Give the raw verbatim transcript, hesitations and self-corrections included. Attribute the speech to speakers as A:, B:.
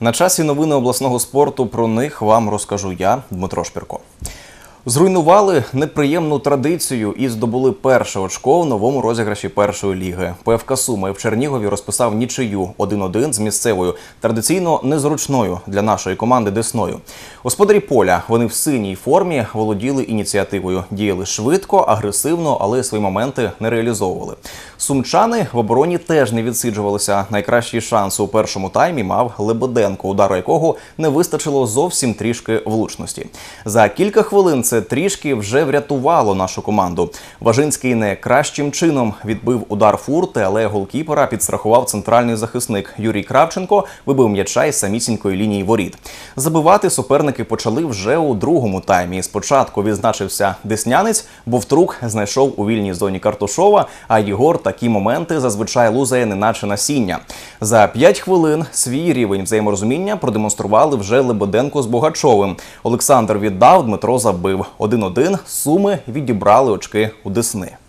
A: На часі новини обласного спорту, про них вам розкажу я, Дмитро Шпірко. Зруйнували неприємну традицію і здобули перше очко в новому розіграші першої ліги. ПФК Суми в Чернігові розписав нічию один-один з місцевою, традиційно незручною для нашої команди Десною. Господарі поля, вони в синій формі, володіли ініціативою, діяли швидко, агресивно, але свої моменти не реалізовували. Сумчани в обороні теж не відсиджувалися. Найкращий шанс у першому таймі мав Лебеденко, удару якого не вистачило зовсім трішки влучності. За кілька хвилин це трішки вже врятувало нашу команду. Важинський не кращим чином відбив удар Фурти, але голкіпера підстрахував центральний захисник. Юрій Кравченко вибив м'яча із самісінької лінії воріт. Забивати суперники почали вже у другому таймі. Спочатку відзначився деснянець, Бовтрук знайшов у вільній зоні Картушова, а Єгор такі моменти зазвичай лузає неначе насіння. За п'ять хвилин свій рівень взаєморозуміння продемонстрували вже Лебеденко з Богачовим. Олександр віддав, Дмитро забив. один-один Суми відібрали очки у Десни.